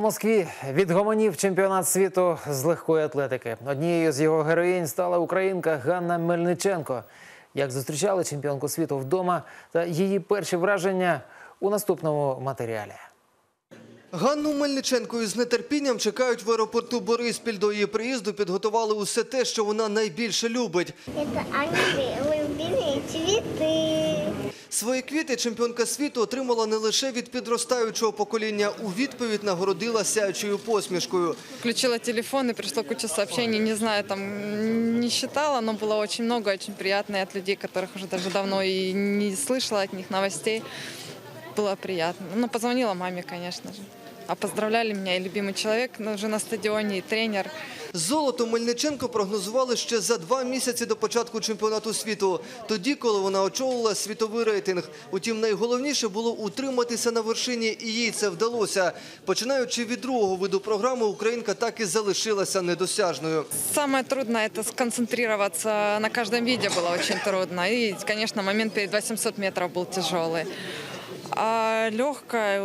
Москві відгомонів чемпіонат світу з легкої атлетики. Однією з його героїнь стала українка Ганна Мельниченко. Як зустрічали чемпіонку світу вдома та її перші враження у наступному матеріалі. Ганну Мельниченко із нетерпінням чекають в аеропорту Бориспіль. До її приїзду підготували усе те, що вона найбільше любить. Це улюблені цвіти. Свої квіти чемпіонка світу отримала не лише від підростаючого покоління. У відповідь нагородила сяючою посмішкою. Включила телефон и пришло куча сообщений, не знаю, там не считала, но было очень много, очень приятно от людей, которых уже даже давно и не слышала от них новостей. Было приятно. Ну, позвонила маме, конечно же. А поздравляли меня и любимый человек уже на стадионе, и тренер. Золото Мельниченко прогнозували ще за 2 місяці до початку чемпіонату світу. Тоді, коли вона очолила світовий рейтинг. Утім, найголовніше було утриматися на вершині, і їй це вдалося. Починаючи від другого виду програми, українка так і залишилася недосяжною. Самое трудное – это сконцентрироваться на каждом виде было очень трудно. И, конечно, момент перед 800 метров был тяжелый. А легкая,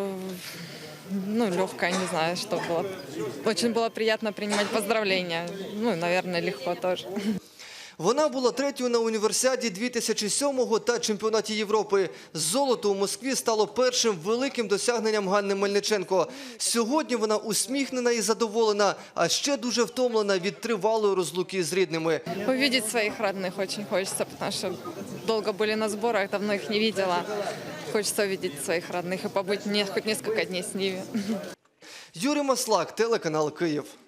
не знаю, что было. Очень было приятно принимать поздравления. Ну, наверное, легко тоже. Вона була третьою на універсіаді 2007-го та чемпіонаті Європи. Золото у Москві стало першим великим досягненням Ганни Мельниченко. Сьогодні вона усміхнена і задоволена, а ще дуже втомлена від тривалої розлуки з рідними. Увидеть своих родных очень хочется, потому что долго были на сборах, давно их не видела. Хочется увидеть своих родных и побыть хоть несколько дней с ними. Юрій Маслак, телеканал «Київ».